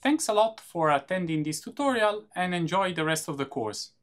Thanks a lot for attending this tutorial and enjoy the rest of the course.